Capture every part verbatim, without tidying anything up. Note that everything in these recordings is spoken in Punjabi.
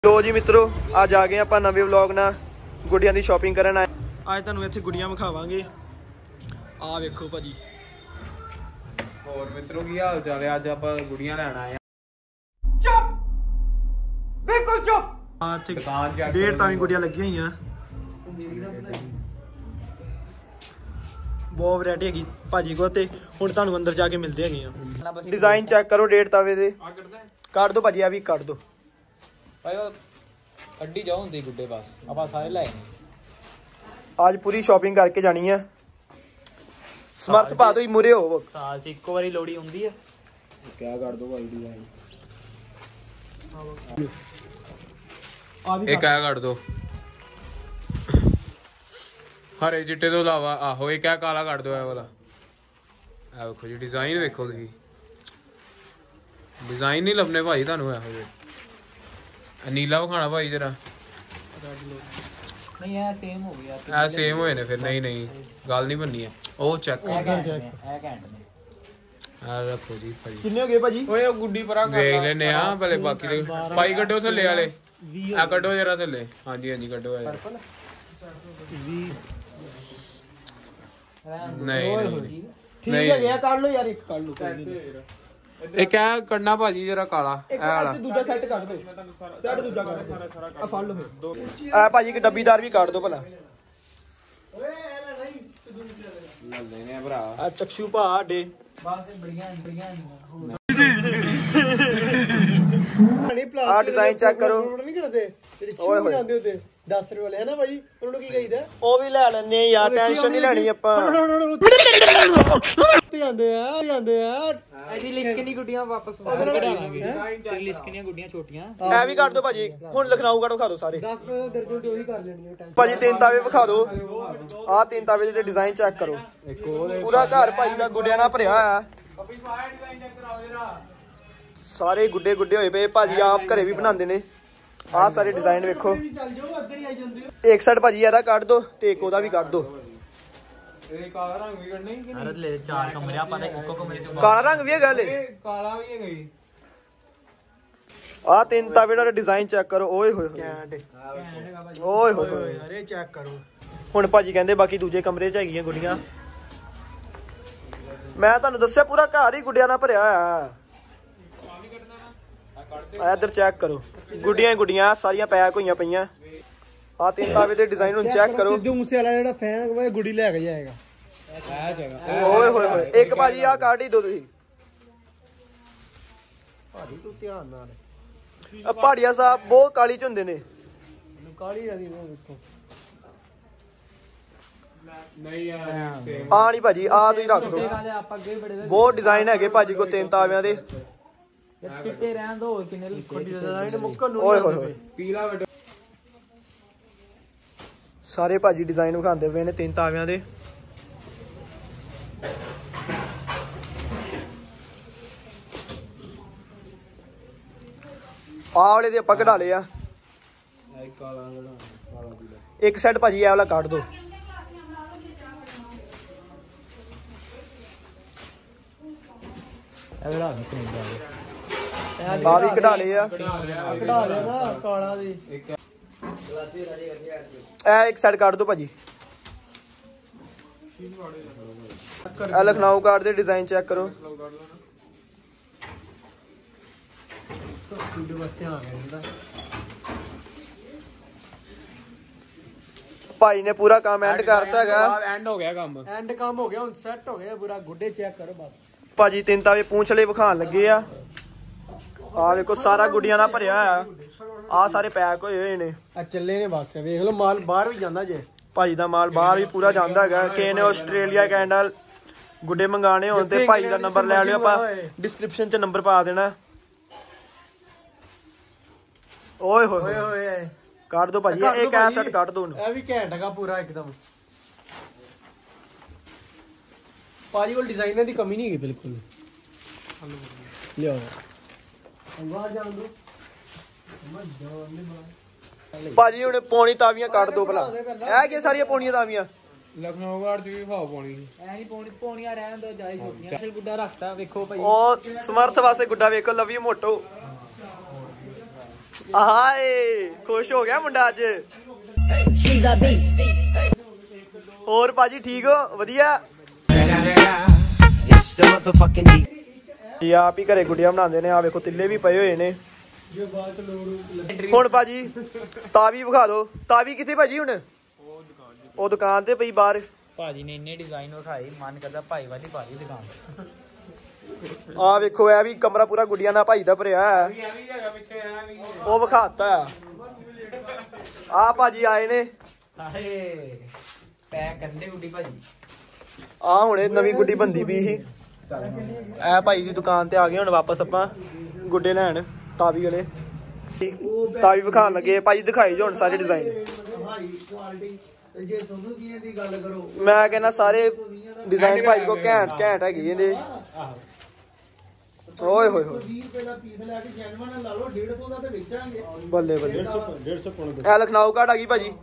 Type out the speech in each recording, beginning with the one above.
लो जी मित्रों, अज आ गए आप नवे व्लॉग ना गुड़िया की शॉपिंग करन आए। अज तुहानू इत्थे गुड़िया विखावांगे। आ वेखो भाजी। और मित्रों की हाल चाल है? अज आप गुड़िया लैन आए। चुप, बिल्कुल चुप। डेढ़ तावी गुड़िया लगी हुई हैं। बहुत वैरायटी हैगी भाजी को। ते हुण तुहानू अंदर जाके मिलते हैं। डिजाइन चेक करो डेढ़ तावे दे। काट दो भाजी, आ भी काट दो। कड्डी जाओ हुंदी गुड्डे बस ਆਪਾਂ ਸਾਰੇ ਲੈ ਆਏ। आज पूरी शॉपिंग करके जानी है। समर्थ पा दो मुरे हो साल च इक्को बारी लोड़ी हुंदी है। क्या कर दो भाई दी भाई एक क्या कर दो हरे चिट्टे तो इलावा आहो ये क्या काला कर दो। ए वाला ए देखो जी डिजाइन देखो तुसी। डिजाइन नहीं लभने भाई तुहानू एहो जे। नीला विखाना भाई जरा। नहीं है सेम हो गया। ए सेम होए ने फिर। नहीं नहीं गल नहीं बननी है। ओ चेक ए घंटे में आ रखो जी भाई। किन्ने हो गए भाजी? ओए गुड्डी परा देख लेने आ भले बाकी दे भाई कड्डो थल्ले वाले। आ कड्डो जरा थल्ले। हां जी हां जी कड्डो आ। नहीं ठीक है गया काट लो यार। एक काट लो। ਇਹ ਕਿਆ ਕਰਨਾ ਭਾਜੀ ਜਰਾ ਕਾਲਾ ਇਹ ਵਾਲਾ ਦੂਜਾ ਸੈੱਟ ਕੱਢ ਦੋ। ਸੈੱਟ ਦੂਜਾ ਕੱਢ ਦੋ। ਆ ਫੜ ਲਓ ਫਿਰ। ਆ ਭਾਜੀ ਇੱਕ ਡੱਬੀਦਾਰ ਵੀ ਕੱਢ ਦੋ ਭਲਾ। ਓਏ ਇਹ ਲੈ ਨਹੀਂ ਲੈ ਲੈਨੇ ਆ ਭਰਾ। ਆ ਚਕਸ਼ੂ ਭਾ ਡੇ ਬਸ ਬੜੀਆਂ ਬੜੀਆਂ ਆ ਡਿਜ਼ਾइन चेक करो। नहीं करते ओए होए आंदे होते दस रुपए वाले है ना भाई उन्होंने की कहीदा ਉਹ ਵੀ ਲੈ ਲੈਣੇ ਯਾਰ। ਟੈਨਸ਼ਨ ਨਹੀਂ ਲੈਣੀ ਆਪਾਂ। ਜਾਂਦੇ ਆ ਜਾਂਦੇ ਆ ਐਸੀ ਲਿਸਕਨੀ ਗੁੱਡੀਆਂ ਵਾਪਸ ਕਢਾਵਾਂਗੇ। ਲਿਸਕਨੀਆਂ ਗੁੱਡੀਆਂ ਛੋਟੀਆਂ ਐ ਵੀ ਕੱਢ ਦੋ ਭਾਜੀ। ਹੁਣ ਲਖਨਊ ਕੱਢ ਵਿਖਾ ਦਿਓ ਸਾਰੇ। दस रुपए दर्जन ਤੇ ਉਹੀ ਕਰ ਲੈਣੀ ਹੈ ਟਾਈਮ ਭਾਜੀ ਤਿੰਨ ਤਾਵੇ ਵਿਖਾ ਦਿਓ। ਆ ਤਿੰਨ ਤਾਵੇ ਦੇ ਡਿਜ਼ਾइन ਚੈੱਕ ਕਰੋ। ਪੂਰਾ ਘਰ ਭਾਜੀ ਦਾ ਗੁੱਡਿਆਂ ਨਾਲ ਭਰਿਆ ਆ। ਸਾਰੇ ਗੁੱਡੇ ਗੁੱਡੇ ਹੋਏ ਪਏ ਭਾਜੀ। ਆਪ ਘਰੇ ਵੀ ਬਣਾਉਂਦੇ ਨੇ। ਆ ਸਾਰੇ ਡਿਜ਼ਾइन ਵੇਖੋ। ਚੱਲ ਜਾਓ ਅੱਧਰ ਹੀ ਆਈ ਜਾਂਦੇ ਇੱਕ ਸਾਈਡ ਭਾਜੀ ਇਹਦਾ ਕੱਢ ਦੋ ਤੇ ਇੱਕ ਉਹਦਾ ਵੀ ਕੱਢ ਦੋ। ਇਹ ਕਾਲਾ ਰੰਗ ਵੀ ਕੱਢਣਾ ਹੀ ਕਿ ਅਰਦ ਲੈ ਚਾਰ ਕਮਰੇ ਆਪਾਂ ਤਾਂ ਇੱਕੋ ਕਮਰੇ ਚ ਕਾਲਾ ਰੰਗ ਵੀ ਹੈਗਾ ਲੈ। ਕਾਲਾ ਵੀ ਹੈ ਗਈ। ਆ ਤਿੰਨ ਤਾਵੇ ਦਾ ਡਿਜ਼ਾइन ਚੈੱਕ ਕਰੋ। ਓਏ ਹੋਏ ਹੋਏ ਓਏ ਹੋਏ ਹੋਏ। ਅਰੇ ਚੈੱਕ ਕਰੋ। ਹੁਣ ਭਾਜੀ ਕਹਿੰਦੇ ਬਾਕੀ ਦੂਜੇ ਕਮਰੇ 'ਚ ਹੈਗੀਆਂ ਗੁੱਡੀਆਂ। ਮੈਂ ਤੁਹਾਨੂੰ ਦੱਸਿਆ ਪੂਰਾ ਘਰ ਹੀ ਗੁੱਡਿਆਂ ਨਾਲ ਭਰਿਆ ਹੋਇਆ। ਇਧਰ ਚੈੱਕ ਕਰੋ। ਗੁੱਡੀਆਂ ਗੁੱਡੀਆਂ ਸਾਰੀਆਂ ਪੈਕ ਹੋਈਆਂ ਪਈਆਂ। ਆ ਤਿੰਨ ਤਾਵੇ ਦੇ ਡਿਜ਼ਾइन ਹੁਣ ਚੈੱਕ ਕਰੋ। ਸਿੱਧੂ ਮੂਸੇ ਵਾਲਾ ਜਿਹੜਾ ਫੈਨ ਹੈ ਗੁੱਡੀ ਲੈ ਕੇ ਜਾਏਗਾ। ਓਏ ਹੋਏ ਹੋਏ। ਇੱਕ ਭਾਜੀ ਆ ਕਾਢ ਹੀ ਦੋ ਤੁਸੀਂ। ਭਾਜੀ ਤੂੰ ਧਿਆਨ ਨਾਲ ਆ ਪਹਾੜੀਆ ਸਾਹਿਬ ਬਹੁਤ ਕਾਲੀ ਚ ਹੁੰਦੇ ਨੇ। ਕਾਲੀ ਰਾਦੀ ਉਹ ਵੇਖੋ। ਨਹੀਂ ਯਾਰ ਆ ਨਹੀਂ ਭਾਜੀ ਆ ਤੁਸੀਂ ਰੱਖ ਦੋ। ਆਪਾਂ ਅੱਗੇ ਬੜੇ ਬਹੁਤ ਡਿਜ਼ਾइन ਹੈਗੇ ਭਾਜੀ ਕੋ ਤਿੰਨ ਤਾਵਿਆਂ ਦੇ। ਚਿੱਟੇ ਰਹਿਣ ਦੋ ਕਿੰਨੇ ਖੱਡੀ ਦਾ ਡਿਜ਼ਾਈਨ ਮੁੱਕਣ ਨੂੰ ਓਏ ਹੋਏ ਹੋਏ। ਪੀਲਾ ਵੱਡਾ ਸਾਰੇ ਭਾਜੀ ਡਿਜ਼ਾइन ਵਿਖਾਉਂਦੇ ਪਏ ਨੇ ਤਿੰਨ ਤਾਵਿਆਂ ਦੇ। ਆਹ ਵਾਲੇ ਦੇ ਆਪਾਂ ਕਢਾ ਲਏ ਆ। ਕਾਲਾ ਕਾਲਾ ਪੀਲਾ ਇੱਕ ਸੈੱਟ ਭਾਜੀ ਇਹ ਵਾਲਾ ਕੱਢ ਦੋ। ਇਹ ਬੜਾ ਨਿਕਲਦਾ ਆ ਵੀ ਕਢਾ ਲਏ ਆ। ਕਢਾ ਲਿਆ ਨਾ ਕਾਲਾ ਦੀ। ਇਹ ਇੱਕ ਸਾਈਡ ਕੱਢ ਦੋ ਭਾਜੀ। ਇਹ ਲਖਨਊ ਕਾਰਡ ਦੇ ਡਿਜ਼ਾइन ਚੈੱਕ ਕਰੋ। ਵੀਡੀਓ ਵਾਸਤੇ ਆ ਗਿਆ ਇਹਦਾ। ਭਾਈ ਨੇ ਪੂਰਾ ਕੰਮ ਐਂਡ ਕਰਤਾ ਹੈਗਾ। ਐਂਡ ਹੋ ਗਿਆ ਕੰਮ। ਐਂਡ ਕੰਮ ਹੋ ਗਿਆ ਹੁਣ ਸੈੱਟ ਹੋ ਗਿਆ ਪੂਰਾ। ਗੁੱਡੇ ਚੈੱਕ ਕਰੋ ਬਸ। ਭਾਜੀ ਤਿੰਨ ਤਾਵੇ ਪੂੰਛਲੇ ਵਿਖਾਣ ਲੱਗੇ ਆ। ਆ ਵੇਖੋ ਸਾਰਾ ਗੁੱਡੀਆਂ ਨਾਲ ਭਰਿਆ ਆ। ਆ ਸਾਰੇ ਪੈਕ ਹੋਏ ਹੋਏ ਨੇ। ਆ ਚੱਲੇ ਨੇ ਬਸ ਵੇਖ ਲਓ ਮਾਲ ਬਾਹਰ ਵੀ ਜਾਂਦਾ ਜੇ। ਭਾਜੀ ਦਾ ਮਾਲ ਬਾਹਰ ਵੀ ਪੂਰਾ ਜਾਂਦਾ ਹੈਗਾ। ਕਿਸੇ ਨੇ ਆਸਟ੍ਰੇਲੀਆ ਕੈਨੇਡਾ ਗੁੱਡੇ ਮੰਗਾਣੇ ਹੋਣ ਤੇ ਭਾਜੀ ਦਾ ਨੰਬਰ ਲੈ ਲਿਓ। ਆਪਾਂ ਡਿਸਕ੍ਰਿਪਸ਼ਨ 'ਚ ਨੰਬਰ ਪਾ ਦੇਣਾ। ਓਏ ਹੋਏ ਓਏ ਹੋਏ ਕੱਢ ਦੋ ਭਾਜੀ। ਇੱਕ ਐਸਟ ਕੱਢ ਦੋ। ਇਹ ਵੀ ਘੈਂਟ ਹੈਗਾ ਪੂਰਾ ਇੱਕਦਮ। ਭਾਜੀ ਕੋਲ ਡਿਜ਼ਾਈਨਾਂ ਦੀ ਕਮੀ ਨਹੀਂ ਹੈਗੀ ਬਿਲਕੁਲ। ਲਿਓ ਅੰਗਾਰ ਜਾਣ ਦੋ। ਭਾਜੀ ਹੁਣ ਪੌਣੀ ਤਾਵੀਆਂ ਕੱਢ ਦੋ ਭਲਾ। ਇਹ ਕੀ ਸਾਰੀਆਂ ਪੌਣੀਆਂ ਤਾਵੀਆਂ? ਲਖਨਊ ਵਾਰ ਚ ਵੀ ਭਾਅ ਪਾਉਣੀ ਐ ਨਹੀਂ ਪੌਣੀ ਪੌਣੀਆਂ ਰਹਿਣ ਦੋ ਜਾਈ ਛੋਟੀਆਂ। ਅਸਲ ਗੁੱਡਾ ਰੱਖਤਾ ਵੇਖੋ ਭਾਈ। ਉਹ ਸਮਰਥ ਵਾਸਤੇ ਗੁੱਡਾ ਵੇਖੋ। ਲਵੀ ਮੋਟੋ ਆਏ ਖੁਸ਼ ਹੋ ਗਿਆ ਮੁੰਡਾ ਅੱਜ। ਹੋਰ ਭਾਜੀ ਠੀਕ ਹੋ? ਵਧੀਆ। ਇਹ ਆਪ ਹੀ ਘਰੇ ਗੁੱਡੀਆਂ ਬਣਾਉਂਦੇ ਨੇ। ਆ ਵੇਖੋ ਤਿੱਲੇ ਵੀ ਪਏ ਹੋਏ ਨੇ। ਹੁਣ ਭਾਜੀ ਤਾਵੀ ਵਿਖਾ ਦਿਓ। ਤਾਵੀ ਕਿੱਥੇ ਭਾਜੀ? ਹੁਣ ਉਹ ਦੁਕਾਨ ਤੇ ਪਈ ਬਾਹਰ। ਭਾਜੀ ਨੇ ਇੰਨੇ ਡਿਜ਼ਾਈਨ ਵਿਖਾਏ, ਮਨ ਕਰਦਾ ਭਾਈ ਵਾਲੀ ਭਾਰੀ ਦੁਕਾਨ। ਆ ਵੇਖੋ ਇਹ ਵੀ ਕਮਰਾ ਪੂਰਾ ਗੁੱਡੀਆਂ ਨਾਲ ਭਾਈ ਦਾ ਭਰਿਆ ਹੈ। ਉਹ ਵਿਖਾਤਾ ਆ ਭਾਜੀ ਆਏ ਨੇ। ਹਾਏ ਪੈਕ ਕਰਦੇ ਗੁੱਡੀ ਭਾਜੀ। ਆ ਹੁਣੇ ਨਵੀਂ ਗੁੱਡੀ ਬੰਦੀ ਪਈ ਸੀ। ਇਹ ਭਾਈ ਦੀ ਦੁਕਾਨ ਤੇ ਆ ਗਏ ਹੁਣ ਵਾਪਸ ਆਪਾਂ ਗੁੱਡੇ ਲੈਣ ਤਾਵੀ ਵਾਲੇ। ਤਾਵੀ ਵਿਖਾਣ ਲੱਗੇ ਭਾਜੀ। ਦਿਖਾਈ ਜੋ ਹੁਣ ਸਾਰੇ ਡਿਜ਼ਾਈਨ। ਜੇ ਤੁਹਾਨੂੰ ਕੀ ਦੀ ਗੱਲ ਕਰੋ, ਮੈਂ ਕਹਿੰਦਾ ਸਾਰੇ ਡਿਜ਼ਾਈਨ ਭਾਈ ਕੋ ਘੈਂਟ ਘੈਂਟ ਹੈਗੇ ਇਹਦੇ। ਓਏ ਹੋਏ ਹੋਏ ਵੀਹ ਰੁਪਏ ਦਾ ਪੀਸ ਲੈ ਕੇ ਜੈਨੂਅਨ ਲਾ ਲਓ, ਡੇਢ ਸੌ ਦਾ ਤੇ ਵੇਚਾਂਗੇ। ਬੱਲੇ ਬੱਲੇ। ਇਹ ਲਖਨਊ ਘਾਟ ਆ ਗਈ ਭਾਜੀ।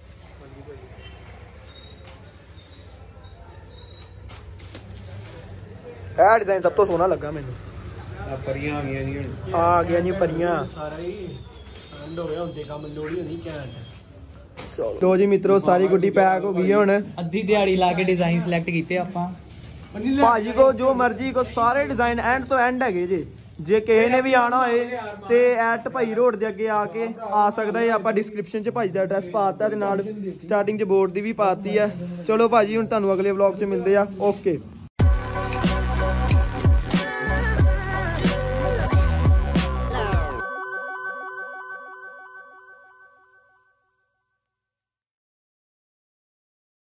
ਇਹ ਡਿਜ਼ਾਈਨ ਸਭ ਤੋਂ ਸੋਹਣਾ ਲੱਗਾ ਮੈਨੂੰ। ਆ ਪਰੀਆਂ ਆ ਗਈਆਂ ਜੀ ਹੁਣ। ਆ ਗਿਆ ਜੀ ਪਰੀਆਂ। ਸਾਰਾ ਹੀ ਐਂਡ ਹੋ ਗਿਆ ਹੁੰਦੇ ਕੰਮ। ਲੋੜੀ ਨਹੀਂ ਘੈਂਟ। ਚਲੋ ਜੀ ਮਿੱਤਰੋ ਸਾਰੀ ਗੁੱਡੀ ਪੈਕ ਹੋ ਗਈ ਹੈ ਹੁਣ। ਅੱਧੀ ਦਿਹਾੜੀ ਲਾ ਕੇ ਡਿਜ਼ਾਈਨ ਸਿਲੈਕਟ ਕੀਤੇ ਆਪਾਂ। ਭਾਜੀ ਕੋ ਜੋ ਮਰਜੀ ਕੋ ਸਾਰੇ ਡਿਜ਼ਾਈਨ ਐਂਡ ਤੋਂ ਐਂਡ ਹੈਗੇ ਜੇ। ਜੇ ਕਿਸੇ ਨੇ ਵੀ ਆਣਾ ਹੋਏ ਤੇ ਐਟ ਭਾਈ ਰੋਡ ਦੇ ਅੱਗੇ ਆ ਕੇ ਆ ਸਕਦਾ ਹੈ। ਆਪਾਂ ਡਿਸਕ੍ਰਿਪਸ਼ਨ 'ਚ ਭਾਜੀ ਦਾ ਐਡਰੈਸ ਪਾਤਾ ਤੇ ਨਾਲ ਸਟਾਰਟਿੰਗ 'ਚ ਬੋਰਡ ਦੀ ਵੀ ਪਾਤੀ ਆ। ਚਲੋ ਭਾਜੀ ਹੁਣ ਤੁਹਾਨੂੰ ਅਗਲੇ ਵਲੌਗ 'ਚ ਮਿਲਦੇ ਆ। ਓਕੇ।